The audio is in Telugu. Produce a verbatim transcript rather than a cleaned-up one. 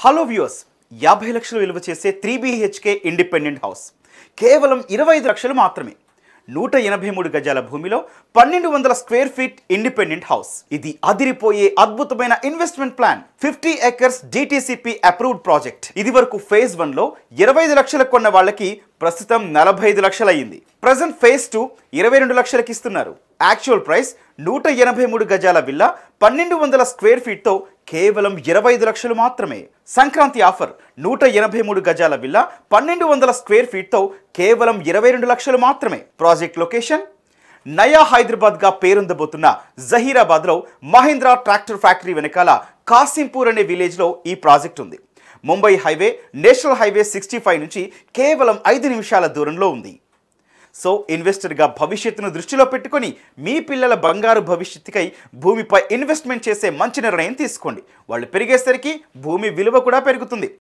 హలో వ్యూవర్స్, యాభై లక్షలు విలువ చేసే త్రీ బీహెచ్కే ఇండిపెండెంట్ హౌస్ కేవలం ఇరవై ఐదు లక్షలు మాత్రమే. నూట ఎనభై మూడు గజాల భూమిలో పన్నెండు వందల స్క్వేర్ ఫీట్ ఇండిపెండెంట్ హౌస్. ఇది అదిరిపోయే అద్భుతమైన investment plan. Fifty acres DTCP approved project. ఇది వరకు ఫేజ్ వన్ లో ఇరవై ఐదు లక్షలకు కొన్న వాళ్ళకి ప్రస్తుతం నలభై ఐదు లక్షలు అయ్యింది. ప్రజెంట్ ఫేజ్ టూ ఇరవై రెండు లక్షలకి ఇస్తున్నారు. యాక్చువల్ ప్రైస్ నూట ఎనభై మూడు గజాల విల్లా పన్నెండు వందల స్క్వేర్ ఫీట్ తో కేవలం ఇరవై ఐదు లక్షలు మాత్రమే. సంక్రాంతి ఆఫర్ నూట ఎనభై మూడు గజాల విల్లా పన్నెండు వందల స్క్వేర్ ఫీట్ తో కేవలం ఇరవై రెండు లక్షలు మాత్రమే. ప్రాజెక్ట్ లొకేషన్ నయా హైదరాబాద్ గా పేరొందబోతున్న జహీరాబాద్ లో మహీంద్రా ట్రాక్టర్ ఫ్యాక్టరీ వెనకాల కాసింపూర్ అనే విలేజ్ లో ఈ ప్రాజెక్ట్ ఉంది. Mumbai highway, national highway sixty five నుంచి కేవలం ఐదు నిమిషాల దూరంలో ఉంది. సో ఇన్వెస్టర్గా భవిష్యత్తును దృష్టిలో పెట్టుకొని మీ పిల్లల బంగారు భవిష్యత్తుకై భూమిపై ఇన్వెస్ట్మెంట్ చేసే మంచి నిర్ణయం తీసుకోండి. వాళ్ళు పెరిగేసరికి భూమి విలువ కూడా పెరుగుతుంది.